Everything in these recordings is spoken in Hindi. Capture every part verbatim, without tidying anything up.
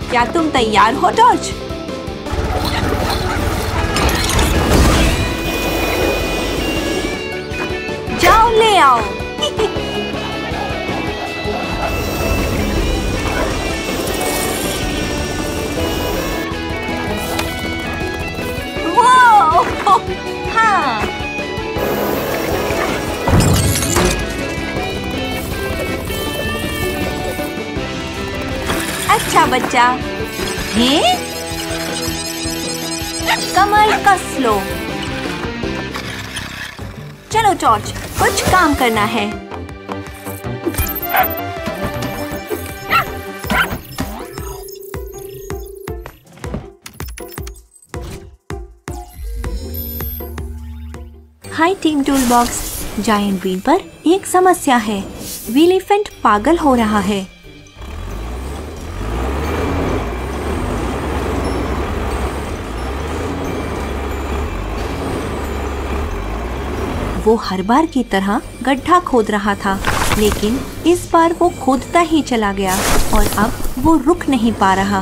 क्या तुम तैयार हो टॉर्च? जाओ ले आओ। वो हाँ। अच्छा बच्चा। हैं? कमर कस लो। चलो टॉर्च, कुछ काम करना है। Hi team tool box. Giant bean पर एक समस्या है। विलीफेंट पागल हो रहा है। वो हर बार की तरह गड्ढा खोद रहा था, लेकिन इस बार वो खोदता ही चला गया और अब वो रुक नहीं पा रहा।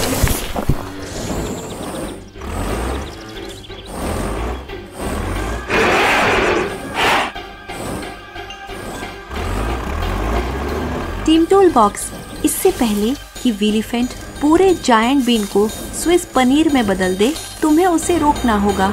टीम टूल बॉक्स, इससे पहले कि विलीफेंट पूरे जायंट बीन को स्विस पनीर में बदल दे, तुम्हें उसे रोकना होगा।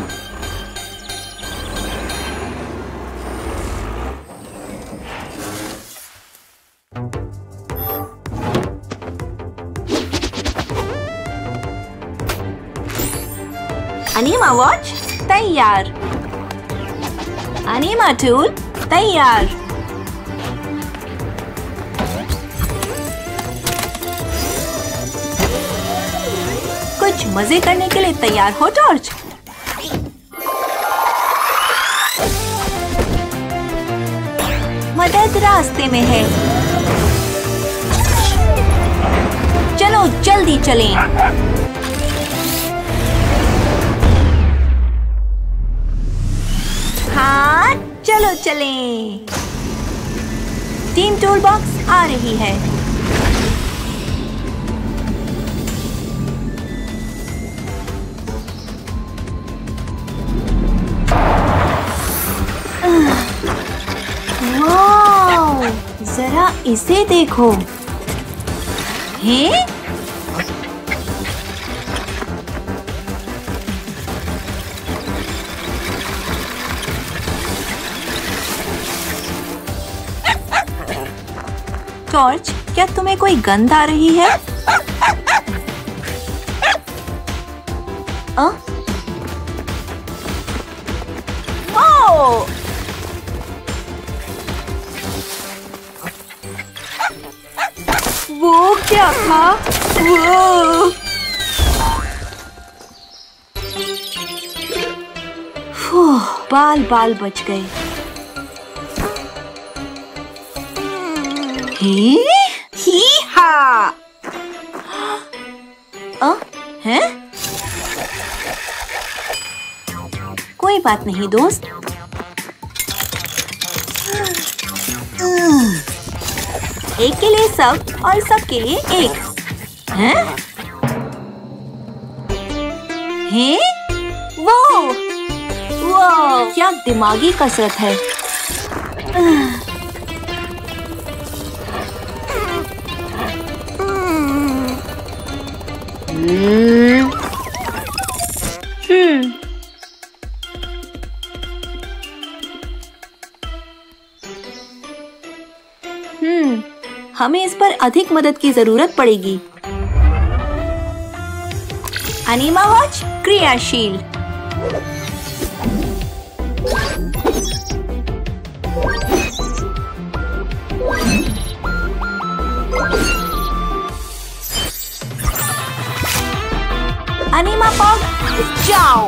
अनीमा वॉच तैयार। अनीमा टूल तैयार। कुछ मजे करने के लिए तैयार हो टॉर्च? मदद रास्ते में है। चलो जल्दी चलें। हाँ चलो चलें। टीम टूल बॉक्स आ रही है। वाह, जरा इसे देखो। हैं? टॉर्च, क्या तुम्हें कोई गंध आ रही है? आ? ओ! वो क्या था? वो! फूह, बाल बाल बच गए। ही हा। अ, हैं? कोई बात नहीं दोस्त। एक के लिए सब और सब के लिए एक। हैं? हैं? वो वो क्या दिमागी कसरत है। हम्म हम्म हमें इस पर अधिक मदद की जरूरत पड़ेगी। अनीमा वॉच क्रियाशील। अनीमा पॉग जाओ।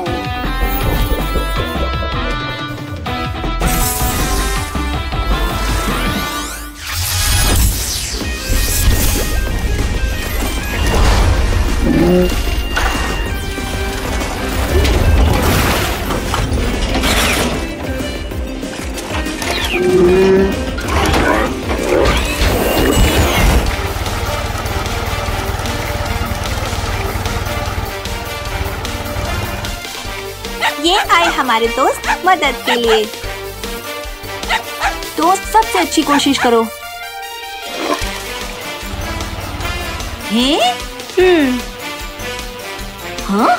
तुम्हारे दोस्त मदद के लिए। दोस्त सबसे अच्छी कोशिश करो। हैं? हम्म। हाँ?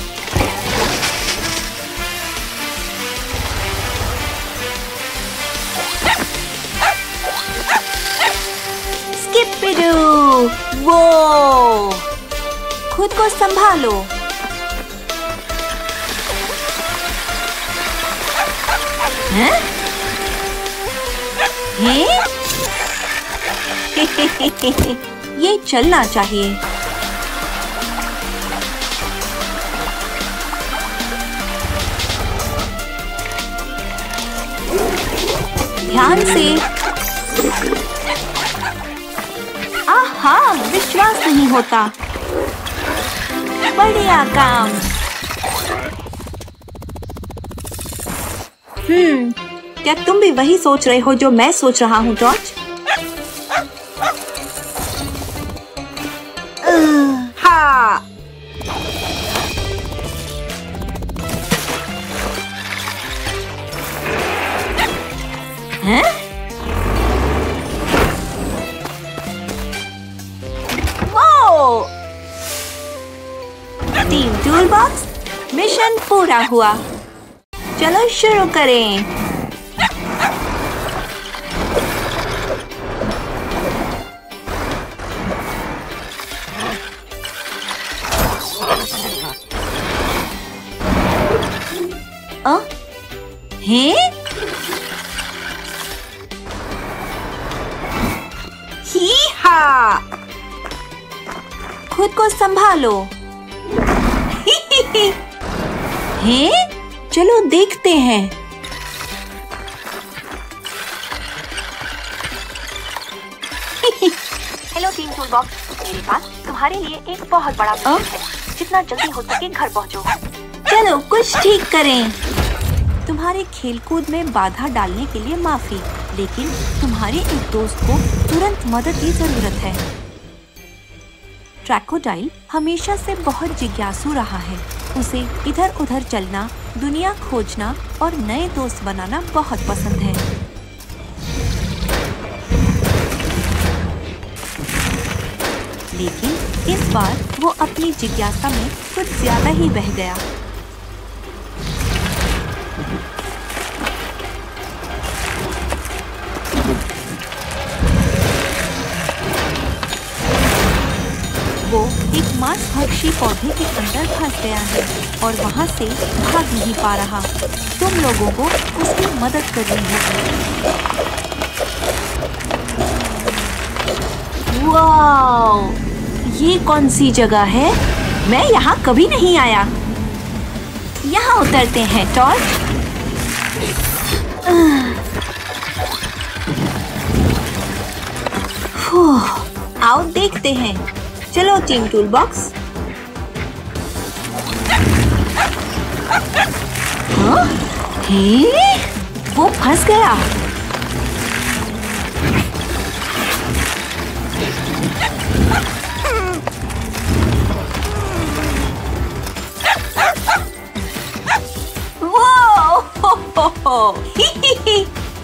स्किपिडू! वो! खुद को संभालो। हैं? हैं? ये चलना चाहिए। ध्यान से। आहा, विश्वास नहीं होता। बढ़िया काम। हम्म, क्या तुम भी वही सोच रहे हो जो मैं सोच रहा हूँ, जॉर्ज? हाँ। हैं? वो! टीम टूल बॉक्स, मिशन पूरा हुआ। चलो शुरू करें। अ? हैं? ही हा! खुद को संभालो। हैं? चलो देखते हैं। हेलो टीम टूल बॉक्स, मेरे पास तुम्हारे लिए एक बहुत बड़ा मिशन है। जितना जल्दी हो सके घर पहुंचो। चलो कुछ ठीक करें। तुम्हारे खेलकूद में बाधा डालने के लिए माफी, लेकिन तुम्हारे एक दोस्त को तुरंत मदद की जरूरत है। ट्रैकोडाइल हमेशा से बहुत जिज्ञासु रहा है। उसे इधर उधर चलना, दुनिया खोजना और नए दोस्त बनाना बहुत पसंद है। लेकिन इस बार वो अपनी जिज्ञासा में कुछ ज्यादा ही बह गया। वो एक मांसभक्षी पौधे के अंदर फंस गया है और वहाँ से भाग नहीं पा रहा। तुम लोगों को उसकी मदद करनी होगी। वाओ! ये कौन सी जगह है? मैं यहाँ कभी नहीं आया। यहाँ उतरते हैं, टॉर्च। आओ देखते हैं। चलो टीम टूल बॉक्स। हाँ? हे? वो फंस गया। वो! हो हो हो! ही ही ही!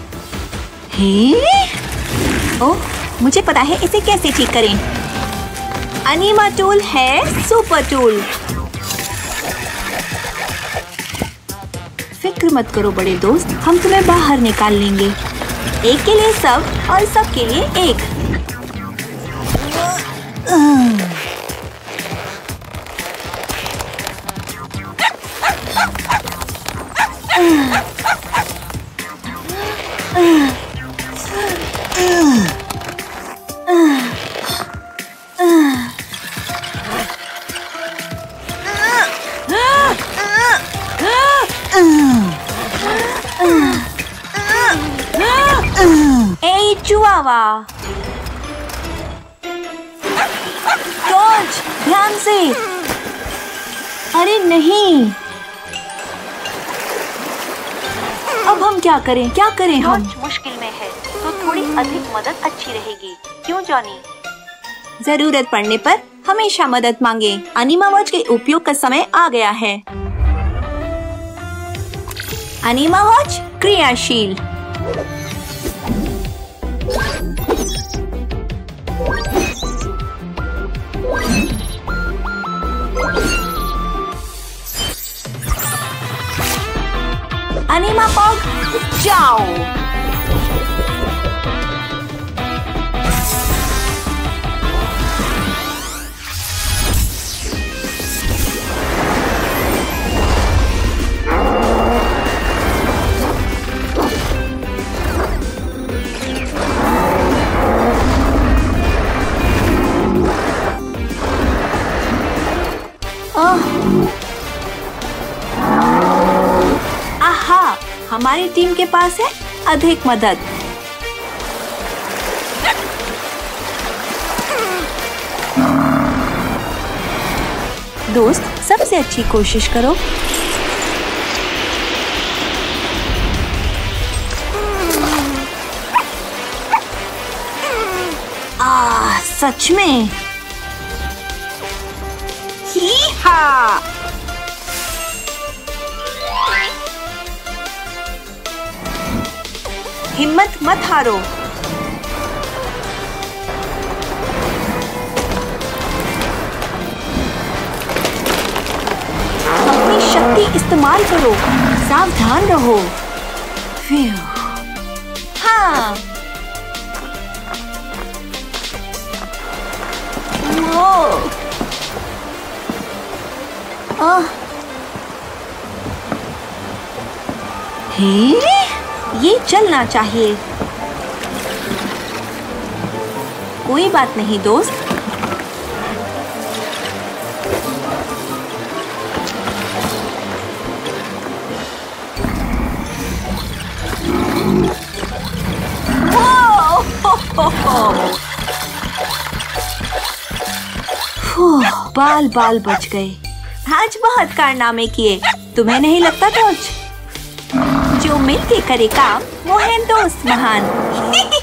हे? ओह, मुझे पता है इसे कैसे ठीक करें। अनीमा टूल है सुपर टूल। फिक्र मत करो बड़े दोस्त, हम तुम्हें बाहर निकाल लेंगे। एक के लिए सब और सब के लिए एक। ए चुआवा! जॉर्ज, ध्यान से! अरे नहीं! अब हम क्या करें? क्या करें हम? जॉर्ज मुश्किल में है, तो थोड़ी अधिक मदद अच्छी रहेगी। क्यों जॉनी? जरूरत पड़ने पर हमेशा मदद मांगे। अनीमा वॉच के उपयोग का समय आ गया है। अनीमावॉच क्रियाशील। अनीमापॉग जाओ। आहा, हमारी टीम के पास है अधिक मदद। दोस्त, सबसे अच्छी कोशिश करो। आ, सच में। ही-हा! हिम्मत मत हारो। अपनी शक्ति इस्तेमाल करो, सावधान रहो। हाँ। वो। आह। हे? ये चलना चाहिए। कोई बात नहीं दोस्त। बाल बाल बच गए। आज बहुत कारनामे किए, तुम्हें नहीं लगता टॉर्च? जो मिलके करे काम वो है दोस्त महान।